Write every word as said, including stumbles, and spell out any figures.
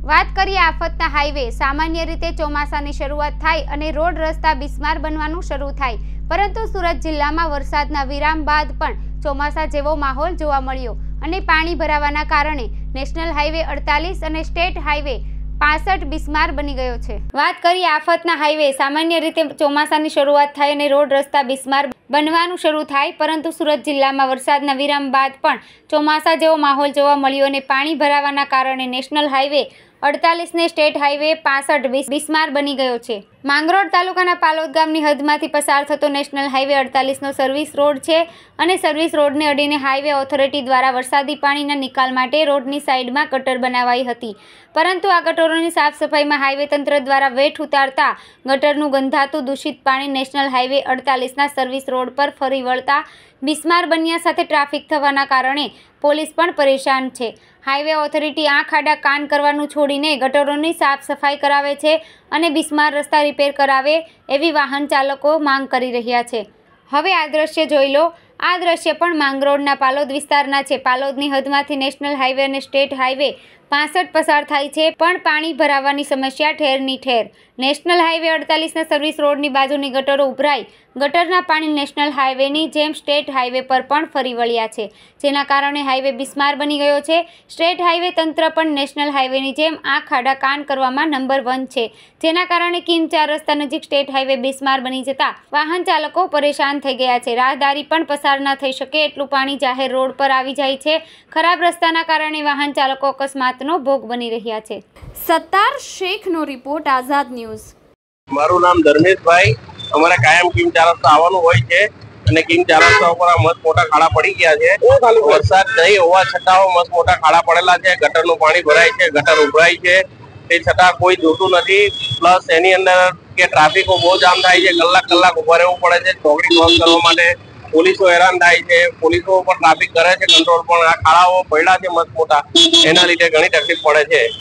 વાત કરીએ આફતના હાઈવે। સામાન્ય રીતે ચોમાસાની શરૂઆત થાય અને રોડ રસ્તા બિસ્માર બનવાનું શરૂ થાય, પરંતુ સુરત જિલ્લામાં વરસાદના વિરામ બાદ પણ ચોમાસા જેવો માહોલ જોવા મળ્યો અને પાણી ભરાવાના કારણે નેશનલ હાઈવે અડતાલીસ અને સ્ટેટ હાઈવે પાસઠ બિસ્માર બની ગયો છે। વાત કરીએ આફતના હાઈવે। સામાન્ય રીતે ચોમાસાની શરૂઆત થાય અને રોડ રસ્તા બિસ્માર બનવાનું શરૂ થાય, પરંતુ સુરત જિલ્લામાં વરસાદના વિરામ બાદ પણ ચોમાસા જેવો માહોલ જોવા મળ્યો અને પાણી ભરાવાના કારણે નેશનલ હાઈવે અડતાલીસ ને સ્ટેટ હાઈવે પાસઠ બિસ્માર બની ગયો છે। માંગરોળ તાલુકાના પાલોદ ગામની હદમાંથી પસાર થતો નેશનલ હાઈવે અડતાલીસ નો સર્વિસ રોડ છે અને સર્વિસ રોડને અડીને હાઈવે ઓથોરિટી દ્વારા વરસાદી પાણીના નિકાલ માટે રોડની સાઈડમાં ગટર બનાવાઈ હતી, પરંતુ આ ગટરોની સાફ સફાઈમાં હાઈવે તંત્ર દ્વારા વેઠ ઉતારતા ગટરનું ગંધાતું દૂષિત પાણી નેશનલ હાઈવે અડતાલીસના સર્વિસ રોડ પર ફરી વળતા બિસ્માર બન્યા સાથે ટ્રાફિક થવાના કારણે પોલીસ પણ પરેશાન છે। હાઈવે ઓથોરિટી આંખ આડા કાન કરવાનું છોડીને ગટરોની સાફ સફાઈ કરાવે છે અને બિસ્માર રસ્તા રિપેર કરાવે એવી વાહન ચાલકો માંગ કરી રહ્યા છે। હવે આ દ્રશ્ય જોઈ લો। આ દ્રશ્ય પણ માંગરોળના પાલોદ વિસ્તારના છે। પાલોદની હદમાંથી નેશનલ હાઈવે અને સ્ટેટ હાઈવે પાસઠ પસાર થાય છે, પણ પાણી ભરાવાની સમસ્યા ઠેરની ઠેર। નેશનલ હાઈવે અડતાલીસના સર્વિસ રોડની બાજુની ગટરો ઉભરાઈ ગટરના પાણી નેશનલ હાઈવેની જેમ સ્ટેટ હાઈવે પર પણ ફરી વળ્યા છે, જેના કારણે હાઈવે બિસ્માર બની ગયો છે। સ્ટેટ હાઈવે તંત્ર પણ નેશનલ હાઈવેની જેમ આંખ આડા કાન કરવામાં નંબર વન છે, જેના કારણે કિમ ચાર રસ્તા નજીક સ્ટેટ હાઈવે બિસ્માર બની જતા વાહન ચાલકો પરેશાન થઈ ગયા છે। રાહદારી પણ પસાર ન થઈ શકે એટલું પાણી જાહેર રોડ પર આવી જાય છે। ખરાબ રસ્તાના કારણે વાહન ચાલકો અકસ્માતનો ભોગ બની રહ્યા છે। સત્તાર શેખનો રિપોર્ટ, આઝાદ ન્યૂઝ। મારું નામ ધર્મેશભાઈ। અમારે કાયમ કિમ ચાર રસ્તા આવવાનું હોય છે અને કિમ ચાર રસ્તા ઉપર મસ્ત મોટા ખાડા પડી ગયા છે। વરસાદ નહીં હોવા છતાં મસ્ત મોટા ખાડા પડેલા છે, ગટરનું પાણી ભરાય છે, ગટર ઉભરાય છે, તે છતાં કોઈ જોતું નથી। પ્લસ એની અંદર કે ટ્રાફિકો બહુ જામ થાય છે, કલાક કલાક ઉભા રહેવું પડે છે ચોકડી ક્રોસ કરવા માટે। પોલીસો હેરાન થાય છે, પોલીસો પણ ટ્રાફિક કરે છે કંટ્રોલ, પણ આ ખાડાઓ પડ્યા છે મસ્ત મોટા, એના લીધે ઘણી તકલીફ પડે છે।